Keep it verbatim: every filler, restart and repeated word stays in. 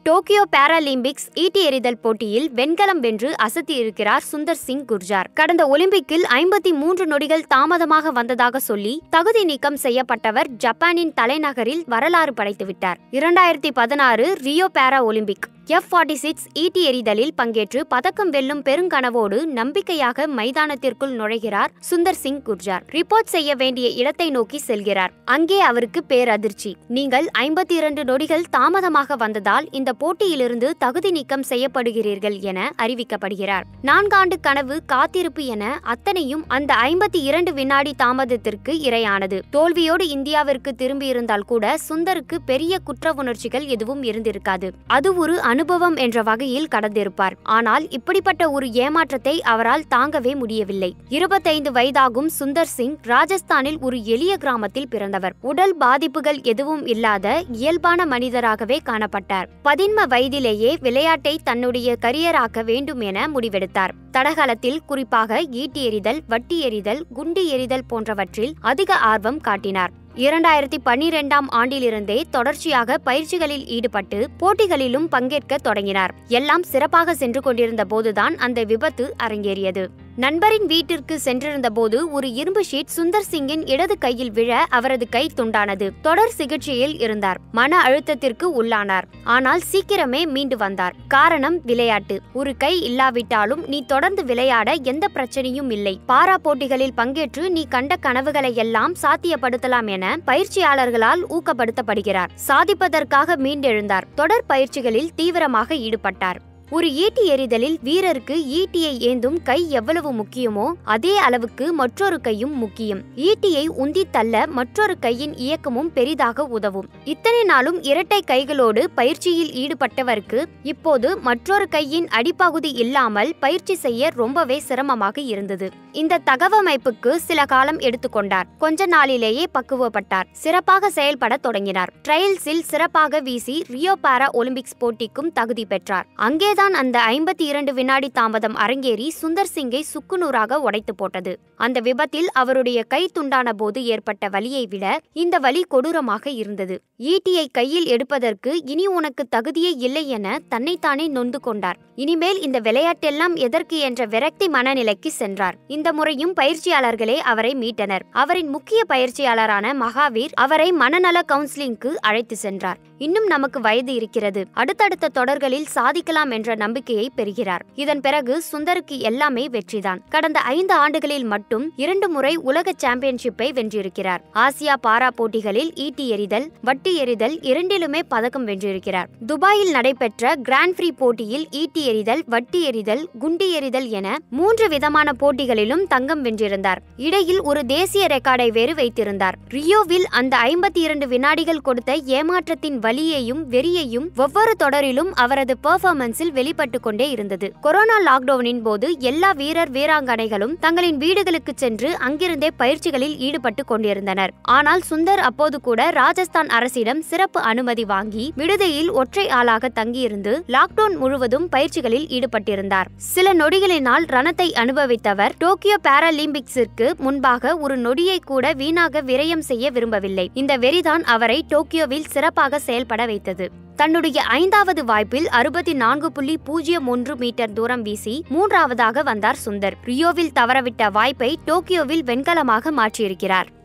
Tokyo Paralympics ஈட்டி எறிதல் போட்டியில் வெண்கலம் வென்று அசத்தியிருக்கிறார் சுந்தர் சிங் குர்ஜார். கடந்த ஒலிம்பிக்கில் ஐம்பத்தி மூன்று நொடிகள் தாமதமாக வந்ததாக சொல்லி தகுதி நீக்கம் செய்யப்பட்டவர் ஜப்பானின் தலைநகரில் வரலாறு படைத்துவிட்டார். இரண்டாயிரத்தி பதினாறு Rio para Olympic F forty six ஈட்டி எறிதலில் பங்கேற்று பதக்கம் வெல்லும் பெருங்கனவோடு நம்பிக்கையாக மைதானத்திற்குள் நுழைகிறார் சுந்தர் சிங் குர்ஜார். ரிப்போர்ட் செய்ய வேண்டிய இடத்தை நோக்கி செல்கிறார். அங்கே அவருக்கு பேரதிர்ச்சி. நீங்கள் ஐம்பத்தி இரண்டு நொடிகள் தாமதமாக வந்ததால் இந்த போட்டியிலிருந்து தகுதி நீக்கம் செய்யப்படுகிறீர்கள் என அறிவிக்கப்படுகிறார். நான்காண்டு கனவு காத்திருப்பு என அத்தனையும் அந்த ஐம்பத்தி இரண்டு வினாடி தாமதத்திற்கு இரையானது. தோல்வியோடு இந்தியாவிற்கு திரும்பியிருந்தால் கூட சுந்தருக்கு பெரிய குற்ற உணர்ச்சிகள் எதுவும் இருந்திருக்காது. அது ஒரு அனுபவம் என்ற வகையில் கடந்திருப்பார். ஆனால் இப்படிப்பட்ட ஒரு ஏமாற்றத்தை அவரால் தாங்கவே முடியவில்லை. இருபத்தைந்து வயதாகும் சுந்தர் சிங் ராஜஸ்தானில் ஒரு எளிய கிராமத்தில் பிறந்தவர். உடல் பாதிப்புகள் எதுவும் இல்லாத இயல்பான மனிதராகவே காணப்பட்டார். பதின்ம வயதிலேயே விளையாட்டை தன்னுடைய கரியராக்க வேண்டும் என முடிவெடுத்தார். தடகளத்தில் குறிப்பாக ஈட்டி எறிதல், வட்டி எறிதல், குண்டு எறிதல் போன்றவற்றில் அதிக ஆர்வம் காட்டினார். இரண்டாயிரத்தி பன்னிரெண்டாம் ஆண்டிலிருந்தே தொடர்ச்சியாக பயிற்சிகளில் ஈடுபட்டு போட்டிகளிலும் பங்கேற்க தொடங்கினார். எல்லாம் சிறப்பாக சென்று கொண்டிருந்த போதுதான் அந்த விபத்து அரங்கேறியது. நண்பரின் வீட்டிற்கு சென்றிருந்த போது ஒரு இரும்பு ஷீட் சுந்தர் சிங்கின் இடது கையில் விழ அவரது கை துண்டானது. தொடர் சிகிச்சையில் இருந்தார். மன அழுத்தத்திற்கு உள்ளானார். ஆனால் சீக்கிரமே மீண்டு வந்தார். காரணம் விளையாட்டு. ஒரு கை இல்லாவிட்டாலும் நீ தொடர்ந்து விளையாட எந்த பிரச்சனையும் இல்லை. பாரா போட்டிகளில் பங்கேற்று நீ கண்ட கனவுகளை எல்லாம் சாத்தியப்படுத்தலாம் என பயிற்சியாளர்களால் ஊக்கப்படுத்தப்படுகிறார். சாதிப்பதற்காக மீண்டெழுந்தார். தொடர் பயிற்சிகளில் தீவிரமாக ஈடுபட்டார். ஒரு ஈட்டி எறிதலில் வீரருக்கு ஈட்டியை ஏந்தும் கை எவ்வளவு முக்கியமோ அதே அளவுக்கு மற்றொரு கையும் முக்கியம். ஈட்டியை உந்தி தள்ள மற்றொரு கையின் இயக்கமும் பெரிதாக உதவும். இத்தனை நாளும் இரட்டை கைகளோடு பயிற்சியில் ஈடுபட்டவருக்கு இப்போது மற்றொரு கையின் அடிப்பகுதி இல்லாமல் பயிற்சி செய்ய ரொம்பவே சிரமமாக இருந்தது. இந்த தகவமைப்புக்கு சில காலம் எடுத்துக்கொண்டார். கொஞ்ச நாளிலேயே பக்குவப்பட்டார். சிறப்பாக செயல்பட தொடங்கினார். ட்ரையல்ஸில் சிறப்பாக வீசி ரியோ பாரா ஒலிம்பிக்ஸ் போட்டிக்கும் தகுதி பெற்றார். அங்கே தான் அந்த ஐம்பத்தி இரண்டு வினாடி தாமதம் அரங்கேறி சுந்தர் சிங்கை சுக்குநூறாக உடைத்து போட்டது. அந்த விபத்தில் அவருடைய கை துண்டான போது ஏற்பட்ட வலியை விட இந்த வலி கொடூரமாக இருந்தது. ஈட்டியை கையில் எடுப்பதற்கு இனி உனக்கு தகுதியே இல்லை என தன்னைத்தானே நொந்து கொண்டார். இனிமேல் இந்த விளையாட்டெல்லாம் எதற்கு என்ற விரக்தி மனநிலைக்கு சென்றார். இந்த முறையும் பயிற்சியாளர்களே அவரை மீட்டனர். அவரின் முக்கிய பயிற்சியாளரான மகாவீர் அவரை மனநல கவுன்சிலிங்க்கு அழைத்து சென்றார். இன்னும் நமக்கு வயது இருக்கிறது, அடுத்தடுத்த தொடர்களில் சாதிக்கலாம் என்ற நம்பிக்கையை பெறுகிறார். இதன் பிறகு சுந்தருக்கு எல்லாமே வெற்றிதான். கடந்த ஐந்து ஆண்டுகளில் மட்டும் இரண்டு முறை உலக சாம்பியன்ஷிப்பை வென்றிருக்கிறார். ஆசியா பாரா போட்டிகளில் ஈட்டி எறிதல், வட்டி எறிதல் இரண்டிலுமே பதக்கம் வென்றிருக்கிறார். துபாயில் நடைபெற்ற கிராண்ட் பிரீ போட்டியில் ஈட்டி எறிதல், வட்டி எறிதல், குண்டு எறிதல் என மூன்று விதமான போட்டிகளிலும் தங்கம் வென்றிருந்தார். இடையில் ஒரு தேசிய ரெக்கார்டை வேறு வைத்திருந்தார். ரியோவில் அந்த ஐம்பத்தி இரண்டு வினாடிகள் கொடுத்த ஏமாற்றத்தின் வலியையும் வெறியையும் ஒவ்வொரு தொடரிலும் அவரது பெர்ஃபார்மன்ஸில் வெளிப்பட்டு கொண்டே இருந்தது. கொரோனா லாக்டவுனின் போது எல்லா வீரர் வீராங்கனைகளும் தங்களின் வீடுகளுக்கு சென்று அங்கிருந்தே பயிற்சிகளில் ஈடுபட்டு கொண்டிருந்தனர். ஆனால் சுந்தர் அப்போது கூட ராஜஸ்தான் அரசிடம் சிறப்பு அனுமதி வாங்கி விடுதியில் ஒற்றை ஆளாக தங்கியிருந்து லாக்டவுன் முழுவதும் பயிற்சிகளில் ஈடுபட்டிருந்தார். சில நொடிகளினால் ரணத்தை அனுபவித்தவர் டோக்கியோ பாராலிம்பிக்ஸிற்கு முன்பாக ஒரு நொடியை கூட வீணாக விரயம் செய்ய விரும்பவில்லை. இந்த வெறிதான் அவரை டோக்கியோவில் சிறப்பாக செயல்பட வைத்தது. தன்னுடைய ஐந்தாவது வாய்ப்பில் அறுபத்தி நான்கு புள்ளி பூஜ்ஜியம் ஒன்று மீட்டர் தூரம் வீசி மூன்றாவதாக வந்தார் சுந்தர். ரியோவில் தவறவிட்ட வாய்ப்பை டோக்கியோவில் வெண்கலமாக மாற்றியிருக்கிறார்.